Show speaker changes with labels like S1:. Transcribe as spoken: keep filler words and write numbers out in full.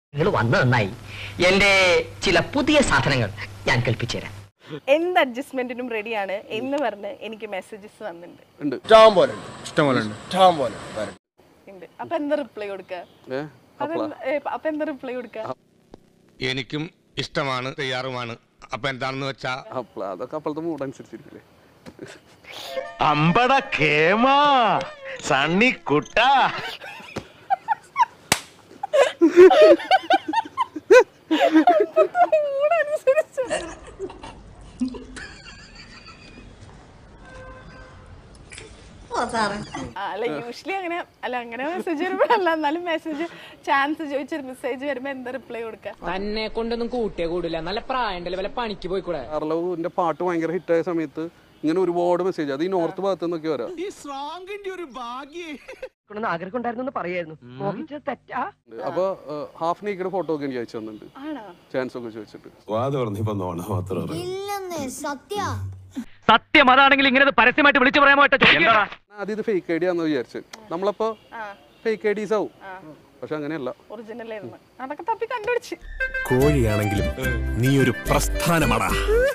S1: നിങ്ങൾ വന്നു നന്നായി. എന്റെ ചില പുതിയ സാധനങ്ങൾ ഞാൻ കൽപ്പിച്ചു തരാം.
S2: എന്ത് അഡ്ജസ്റ്റ്മെന്റിനും റെഡിയാണ് എന്ന് പറഞ്ഞ് എനിക്ക് മെസ്സേജസ് വന്നിട്ടുണ്ട്. അപ്പൊ എന്താ റിപ്ലൈ കൊടുക്ക? അപ്പൊ എന്താ റിപ്ലൈ കൊടുക്ക?
S3: എനിക്കും ഇഷ്ടമാണ്, തയ്യാറുമാണ്. അപ്പൊ എന്താണെന്ന് വെച്ചാ
S4: അതൊക്കെ അപ്പോഴത്തെ മൂഡ് അനുസരിച്ചിരിക്കില്ലേ?
S5: അമ്പട കേമാ സണ്ണി കുട്ട.
S2: അല്ല യൂഷ്വലി അങ്ങനെ അല്ല അങ്ങനെ മെസ്സേജ് വരുമ്പോഴല്ല, എന്നാലും മെസ്സേജ് ചാൻസ് ചോദിച്ചൊരു മെസ്സേജ് വരുമ്പോ എന്താ റിപ്ലൈ കൊടുക്ക?
S6: തന്നെ കൊണ്ടൊന്നും കൂട്ടിയേ കൂടില്ല, നല്ല പ്രായണ്ടല്ലേ, വല്ല പണിക്ക് പോയിക്കൂടെ?
S4: അർലവിന്റെ പാട്ട് ഭയങ്കര ഹിറ്റായ സമയത്ത് ഇങ്ങനെ ഒരുപാട് മെസ്സേജ്, അത് ഈ നോർത്ത് ഭാഗത്ത് നിന്നൊക്കെ വരാം.
S1: ആഗ്രഹം ഉണ്ടായിരുന്നു പറയായിരുന്നു.
S4: അപ്പൊ ഹാഫ് നീക്കഡ് ഫോട്ടോ ഒക്കെ എനിക്ക് അയച്ചു തന്നിട്ടുണ്ട്, ചാൻസ് ഒക്കെ ചോദിച്ചിട്ട്.
S1: സത്യം അതാണെങ്കിൽ ഇങ്ങനെ പരസ്യമായിട്ട് വിളിച്ചു പറയാൻ
S4: ആദ്യം ഇത് ഫേക്ക് ഐഡി ആണെന്ന് വിചാരിച്ചു. നമ്മളപ്പോ ഫേക്ക് ഐഡീസ് ആവും, പക്ഷെ അങ്ങനെയല്ല,
S2: ഒറിജിനൽ ആയിരുന്നു. അതൊക്കെ തപ്പി കണ്ടുപിടിച്ച്.
S5: കോഴിയാണെങ്കിലും നീ ഒരു പ്രസ്ഥാനമാടാ.